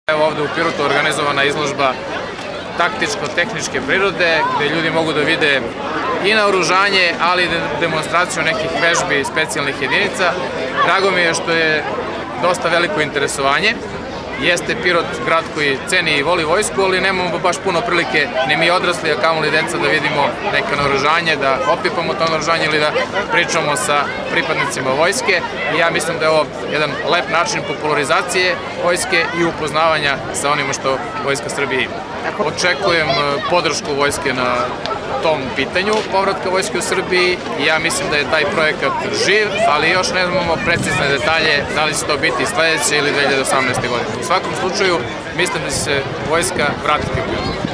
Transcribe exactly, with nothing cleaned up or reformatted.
Evo ovde u Pirotu organizovana izložba taktičko-tehničke prirode, gde ljudi mogu da vide i naoružanje, ali i demonstraciju nekih vežbi specijalnih jedinica. Drago mi je što je dosta veliko interesovanje. Jeste Pirot grad koji ceni i voli vojsku, ali nemamo baš puno prilike, ni mi odrasli, a kamoli deca, da vidimo neko naoružanje, da opipamo to naoružanje ili da pričamo sa pripadnicima vojske. I ja mislim da je ovo jedan lep način popularizacije vojske i upoznavanja sa onima što Vojska Srbije ima. Očekujem podršku vojske na tom pitanju povratka vojske u Srbiji i ja mislim da je taj projekat živ, ali još ne znamo precizne detalje da li će to biti sledeće ili dve hiljade osamnaeste. godine. U svakom slučaju mislim da će se vojska vratiti u Pirot.